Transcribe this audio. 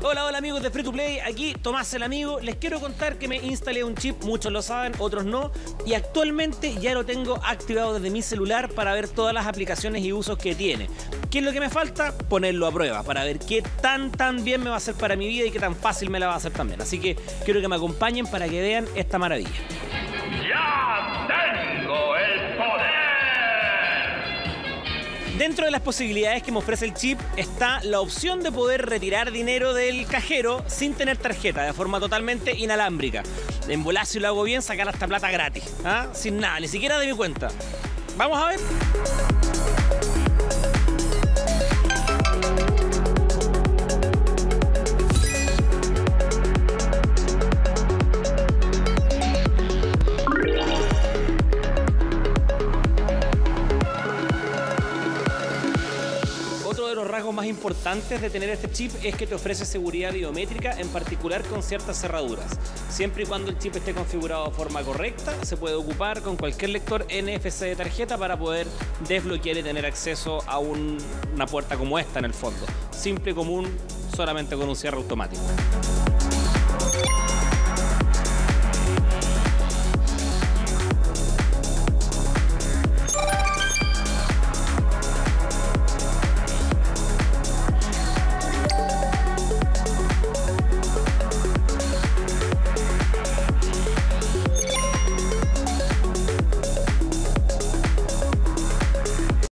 Hola amigos de Free to Play, aquí Tomás el amigo. Les quiero contar que me instalé un chip, muchos lo saben, otros no, y actualmente ya lo tengo activado desde mi celular para ver todas las aplicaciones y usos que tiene. ¿Qué es lo que me falta? Ponerlo a prueba para ver qué tan bien me va a hacer para mi vida y qué tan fácil me la va a hacer también. Así que quiero que me acompañen para que vean esta maravilla. ¡Ya tengo el poder! Dentro de las posibilidades que me ofrece el chip está la opción de poder retirar dinero del cajero sin tener tarjeta, de forma totalmente inalámbrica. En volar, si lo hago bien, sacar hasta plata gratis, ¿ah? Sin nada, ni siquiera de mi cuenta. Vamos a ver. Otro de los rasgos más importantes de tener este chip es que te ofrece seguridad biométrica, en particular con ciertas cerraduras. Siempre y cuando el chip esté configurado de forma correcta, se puede ocupar con cualquier lector NFC de tarjeta para poder desbloquear y tener acceso a una puerta como esta en el fondo. Simple y común, solamente con un cierre automático.